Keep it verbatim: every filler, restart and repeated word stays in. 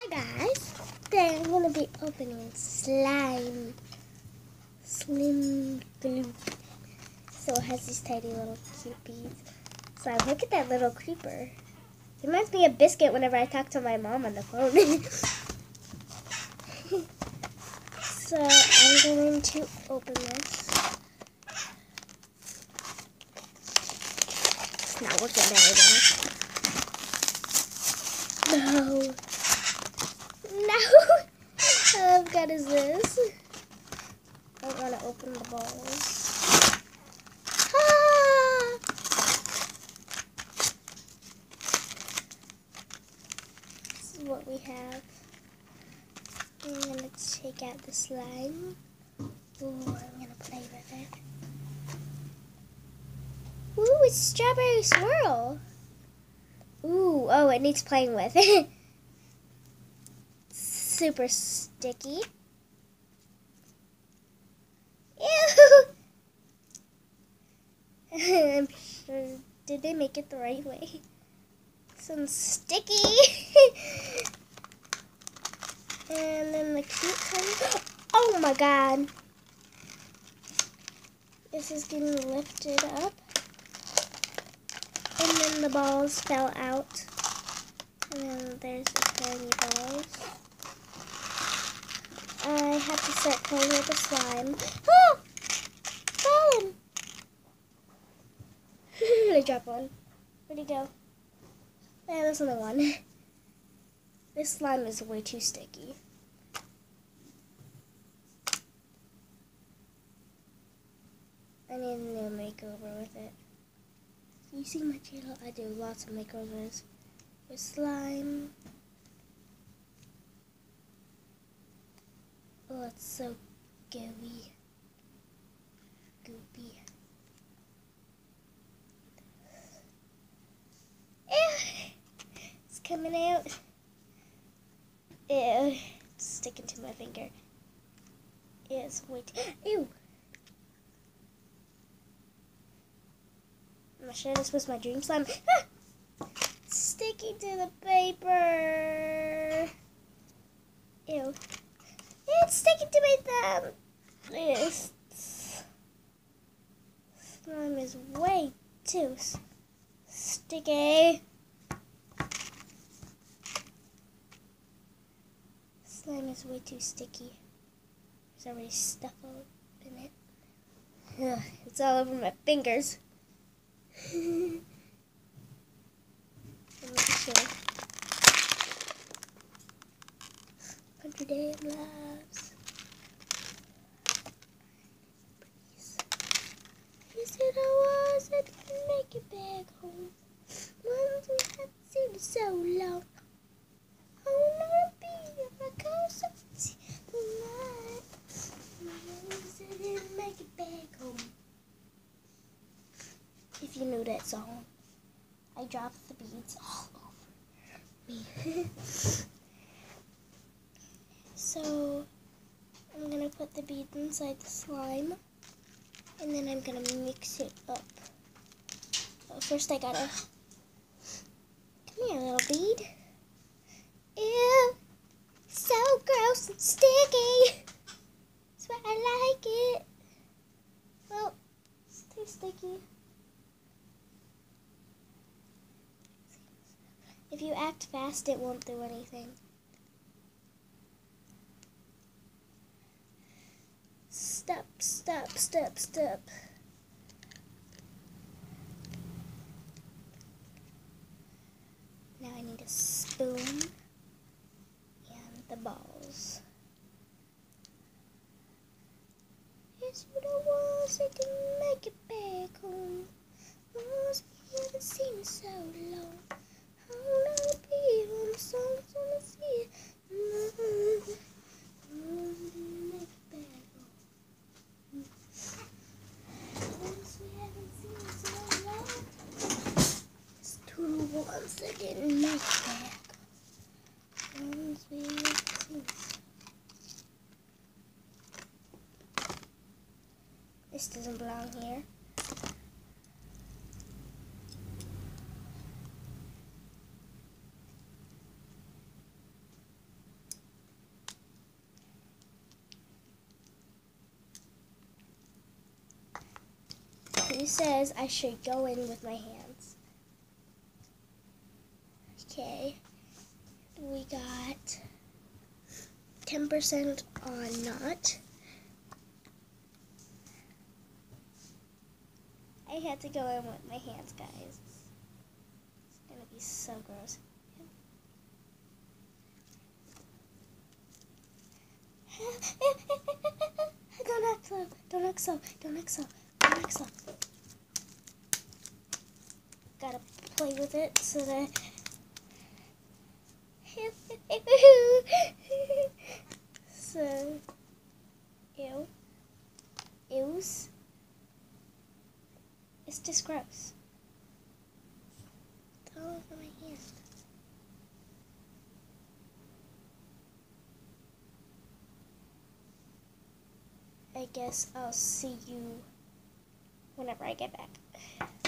guys, today I'm going to be opening slime, SLIMYGLOOP. So it has these tiny little cute beads. Slime, look at that little creeper. It reminds me of Biscuit whenever I talk to my mom on the phone. So I'm going to open this. It's not working very well. No. No! How good is this? I don't want to open the balls. Ah! This is what we have. I'm going to take out the slime. Ooh, I'm going to play with it. Ooh, it's strawberry swirl. Ooh, oh, it needs playing with. Super sticky. Ew! I'm sure, did they make it the right way? Some sticky. And then the cute tiny, oh my god. This is getting lifted up. And then the balls fell out. And then there's the tiny balls. I have to start playing with the slime. Oh! Fallen! I dropped one. Where'd he go? Yeah, there's another one. This slime is way too sticky. I need a new makeover with it. You see my channel? I do lots of makeovers with slime. Oh, it's so gooey. Goopy. Ew! It's coming out. Ew. It's sticking to my finger. It's way too. Ew! I'm sure this was my dream slime. Ah! It's sticking to the paper. Ew. It's sticking to my thumb. This slime is way too sticky. Slime is way too sticky. There's already stuff all in it. Ugh, it's all over my fingers. Let me show. Hundred day of loves. You said I was, I didn't make it back home. Once we haven't seen it so long. I wanna be on my coast tonight. Once I didn't make it back home. If you knew that song, I dropped the beads all over me. So, I'm going to put the beads inside the slime, and then I'm going to mix it up. But first I got to, come here little bead. Ew, so gross and sticky. That's why I like it. Well, it's too sticky. If you act fast, it won't do anything. Step, step, step, step. Now I need a spoon and the balls. Yes, what I was, I didn't make it back home. Was we haven't seen it so long. I wanna be on the songs on the sea. Mm-hmm. Make it back home. Once we haven't seen it so long. It's two ones that didn't make it back. Once we haven't seen it. This doesn't belong here. Who says I should go in with my hands? Okay. We got ten percent on not. I had to go in with my hands, guys. It's gonna be so gross. Don't act slow. Don't act slow. Don't act slow. Don't act slow. Gotta play with it so that. So, ew. Ews. It's just gross. It's all over my hand. I guess I'll see you whenever I get back.